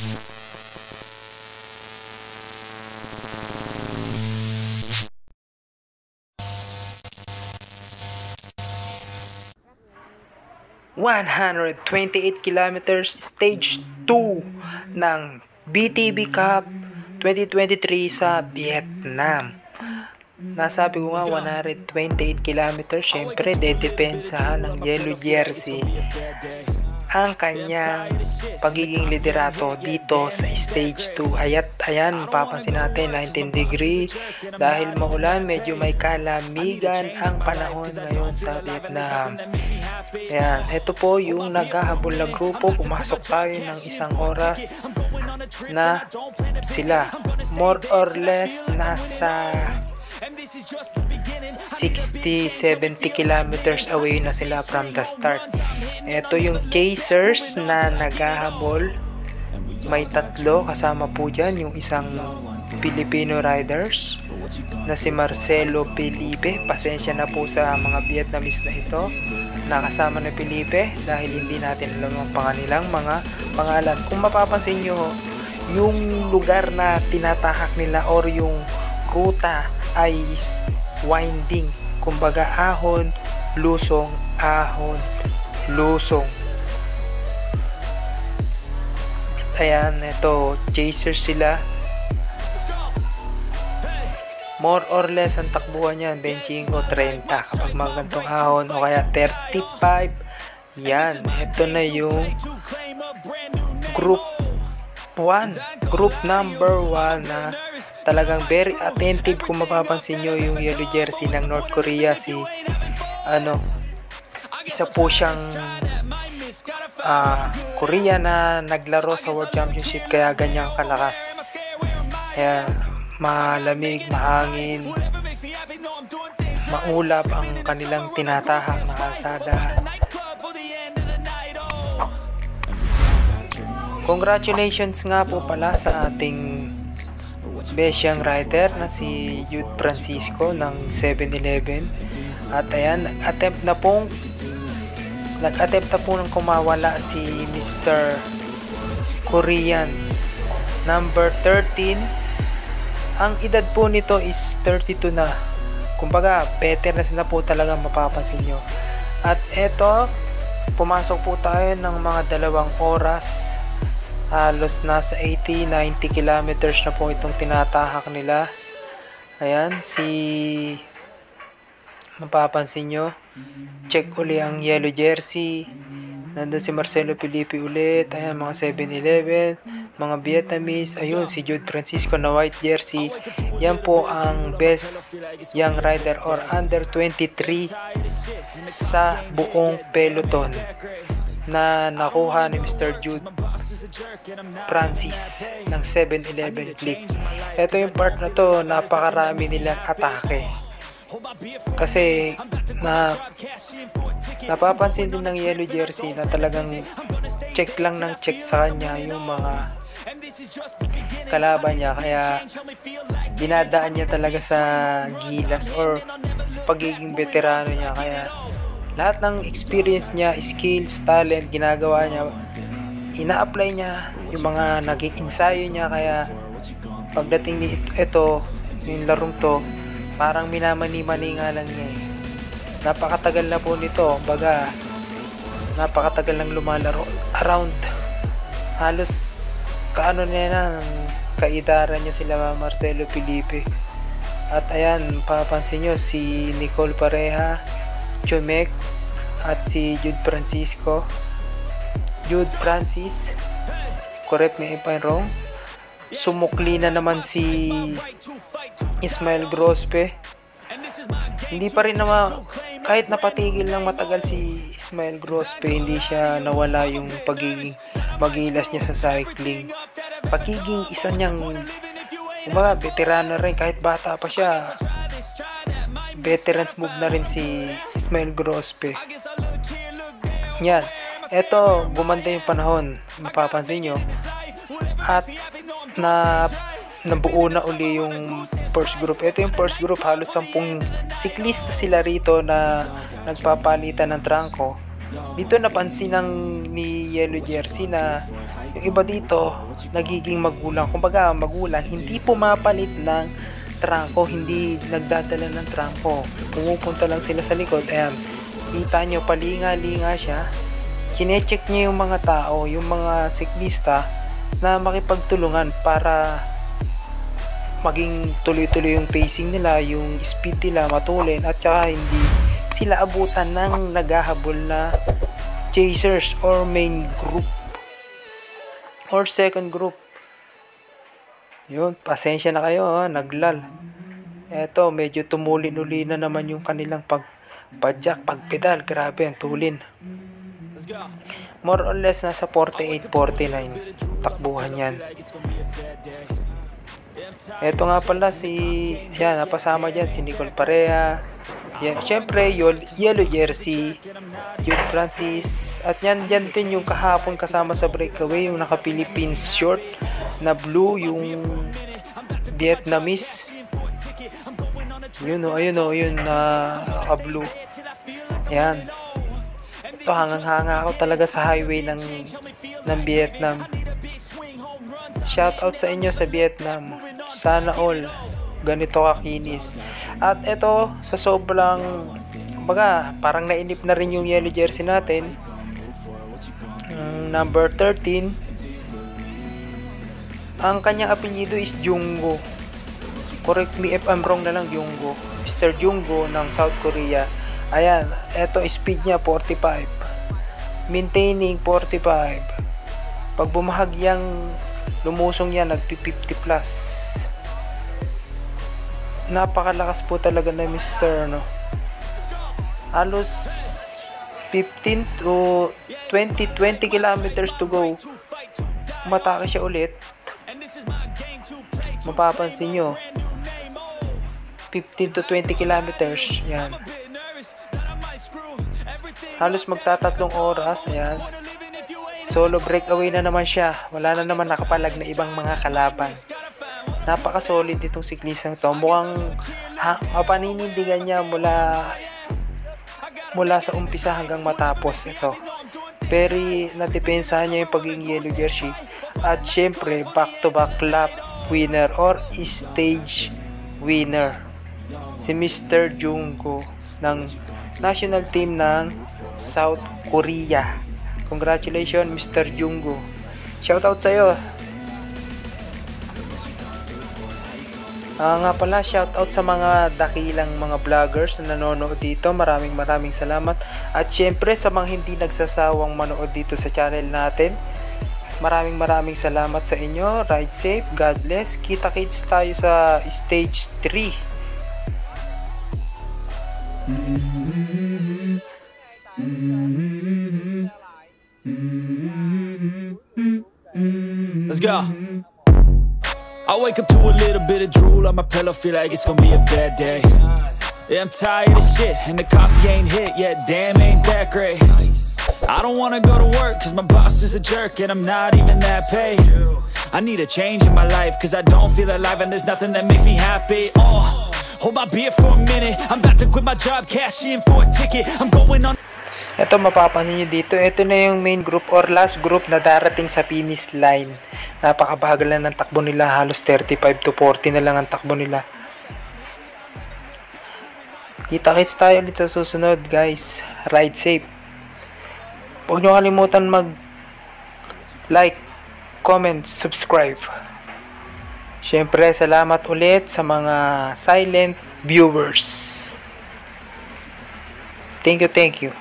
...128 kilometers Stage 2 ng BTV CUP 2023 sa Vietnam. Nasabi ko nga 128 kilometers, syempre dedepensahan ng yellow jersey ang kanyang pagiging liderato dito sa Stage 2. Ayan, mapapansin natin 19 degree dahil maulan, medyo may kalamigan ang panahon ngayon sa Vietnam. Ayan, ito po yung naghahabol na grupo. Pumasok tayo ng 1 oras na sila. More or less nasa 60-70 kilometers away na sila from the start. Ito yung chasers na naghahabol. May 3 kasama po dyan. Yung isang Filipino riders na si Marcelo Felipe. Pasensya na po sa mga Vietnamese na ito nakasama na Felipe dahil hindi natin alam ang kanilang mga pangalan. Kung mapapansin nyo, yung lugar na tinatahak nila or yung ruta ay winding. Kumbaga ahon, lusong, ahon, lusong. Ayan, ito, chasers sila. More or less ang takbuhan niyan, 25-30 kapag mga gantong ahon o kaya 35. Yan, ito na yung group 1, group number 1 na talagang very attentive. Kung mapapansin nyo yung yellow jersey ng North Korea, si isa po siyang Korea na naglaro sa World Championship kaya ganyang kalakas. Kaya malamig, mahangin, maulap ang kanilang tinatahak na kalsada. Congratulations nga po pala sa ating best young rider na si Jude Francisco ng 7-11. At ayan, nag-attempt na po ng kumawala si Mr. Korean number 13. Ang edad po nito is 32 na. Kumbaga, veteran na po talaga, mapapansin nyo. At eto, pumasok po tayo ng mga 2 oras. Halos nasa 80-90 kilometers na po itong tinatahak nila. Ayan, mapapansin nyo, check uli ang yellow jersey. Nandun si Marcelo Felipe ulit. Ayan, mga 7-11, mga Vietnamese. Ayun, si Jude Francisco na white jersey. Yan po ang best young rider or under 23 sa buong peloton na nakuha ni Mr. Jude Francis ng 7-11 click. Ito yung part na to, napakarami nilang atake. Kasi napapansin din ng yellow jersey na talagang check lang ng check sa kanya yung mga kalaban niya, kaya dinadaan niya talaga sa gilas or sa pagiging veterano niya. Kaya lahat ng experience niya, skills, talent, ginagawa niya, ina-apply niya yung mga naging ensayo niya. Kaya pagdating ni ito, yung larong to, parang minamani-mani nga lang niya. Napakatagal na po nito, baga napakatagal lang lumalaro, around halos kaano niya na, kaidara niya sila Marcelo Felipe. At ayan, papansin nyo si Nicole Pareha, Chumek at si Jude Francis, correct me if I'm wrong. Sumukli na naman si Ismael Grospe. Hindi pa rin naman, kahit napatigil ng matagal si Ismael Grospe, hindi siya nawala yung pagiging magilas niya sa cycling. Pagiging isa niyang veterano rin, kahit bata pa siya. Veterans move na rin si Ismael Grospe. Yan, eto, gumanda yung panahon, mapapansin nyo. At nabuo na uli yung first group. Ito yung first group, halos 10 siklista sila rito na nagpapalitan ng trangko. Dito napansin ni Yellow Jersey na yung iba dito nagiging magulang. Kumbaga magulang, hindi pumapalit ng trangko, hindi nagdadala ng trangko. Pumupunta lang sila sa likod. Ayan, kita nyo, palinga-linga siya. Kine-check niya yung mga tao, yung mga siklista na makipagtulungan para maging tuloy-tuloy yung pacing nila, yung speed nila matulin, at saka hindi sila abutan ng naghahabol na chasers or main group or second group. Yun, pasensya na kayo, naglal. Eto, medyo tumulin-uli na naman yung kanilang pagpadyak, pagpedal. Grabe, ang tulin. More or less nasa 48-49 takbuhan yan. Eto nga pala yan, napasama dyan si Nicole Parea. Yan, syempre, Yellow Jersey, Jude Francis. At yan din yung kahapon kasama sa breakaway, yung naka-Philippines short na blue, yung Vietnamese. Yun na naka-blue. Yan. Ito, hangang-hanga ako talaga sa highway ng Vietnam. Shoutout sa inyo sa Vietnam. Sana all ganito kakinis. At ito, sa sobrang, kumbaga, parang nainip na rin yung Yellow Jersey natin. Number 13, ang kanyang apelyido is Junggo. Correct me if I'm wrong na lang, Junggo. Mr. Junggo ng South Korea. Ayan, ito speed niya 45. Maintaining 45. Pag bumahag yang lumusong yan, nagpi-50 plus. Napakalakas po talaga na Mr. Halos 15 to 20 kilometers to go. Umatake siya ulit. Mapapansin nyo, 15 to 20 kilometers. Yan. Halos magtatatlong oras. Ayan. Solo breakaway na naman siya. Wala na naman nakapalag na ibang mga kalaban. Napaka-solid itong siklisang to. Mukhang mapaninindigan niya mula sa umpisa hanggang matapos ito. Very nadepensahan niya yung pagiging Yellow Jersey. At syempre, back-to-back lap winner or stage winner. Si Mr. Jungko ng national team ng South Korea. Congratulations, Mr. Jungko. Shoutout sa'yo. Nga pala, shoutout sa mga dakilang mga vloggers na nanonood dito. Maraming salamat. At syempre sa mga hindi nagsasawang manood dito sa channel natin. Maraming salamat sa inyo. Ride safe. God bless. Kita-kits tayo sa stage 3. Let's go. I wake up to a little bit of drool on my pillow, feel like it's gonna be a bad day. Yeah, I'm tired of shit, and the coffee ain't hit yet, damn, ain't that great. I don't wanna go to work, cause my boss is a jerk, and I'm not even that paid. I need a change in my life, cause I don't feel alive, and there's nothing that makes me happy. Hold my beer for a minute, I'm about to quit my job, cash in for a ticket, I'm going on. Ito, mapapansin nyo dito, ito na yung main group or last group na darating sa finish line. Napakabagal na ng takbo nila, halos 35 to 40 na lang ang takbo nila. Kita-kits tayo ulit sa susunod, guys. Ride safe. Huwag nyo kalimutan mag-like, comment, subscribe. Syempre, salamat ulit sa mga silent viewers. Thank you.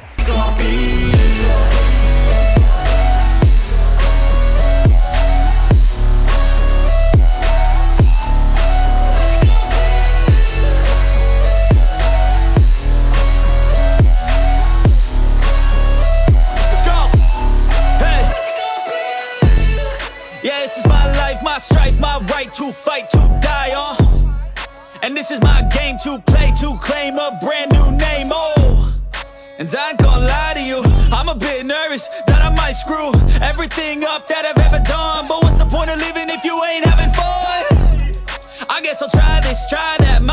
My strife, my right to fight, to die on. And this is my game to play, to claim a brand new name. And I ain't gonna lie to you, I'm a bit nervous that I might screw everything up that I've ever done. But what's the point of living if you ain't having fun? I guess I'll try this, try that.